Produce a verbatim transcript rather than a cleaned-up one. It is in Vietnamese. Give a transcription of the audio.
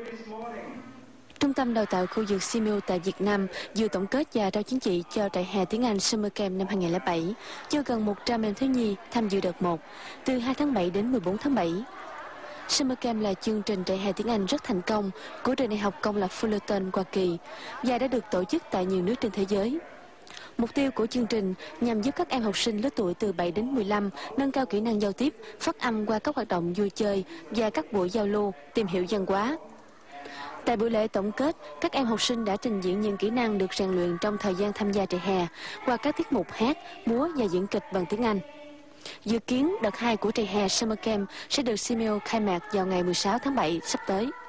Trung tâm đào tạo khu vực Simeo tại Việt Nam vừa tổng kết và trao chứng chỉ cho trại hè tiếng Anh Summer Camp năm hai nghìn không trăm lẻ bảy cho gần một trăm em thiếu nhi tham dự đợt một từ hai tháng bảy đến mười bốn tháng bảy. Summer Camp là chương trình trại hè tiếng Anh rất thành công của trường đại học công lập Fullerton, Hoa Kỳ và đã được tổ chức tại nhiều nước trên thế giới. Mục tiêu của chương trình nhằm giúp các em học sinh lứa tuổi từ bảy đến mười lăm nâng cao kỹ năng giao tiếp, phát âm qua các hoạt động vui chơi và các buổi giao lưu, tìm hiểu văn hóa. Tại buổi lễ tổng kết, các em học sinh đã trình diễn những kỹ năng được rèn luyện trong thời gian tham gia trại hè qua các tiết mục hát, múa và diễn kịch bằng tiếng Anh. Dự kiến đợt hai của trại hè Summer Camp sẽ được Simeo khai mạc vào ngày mười sáu tháng bảy sắp tới.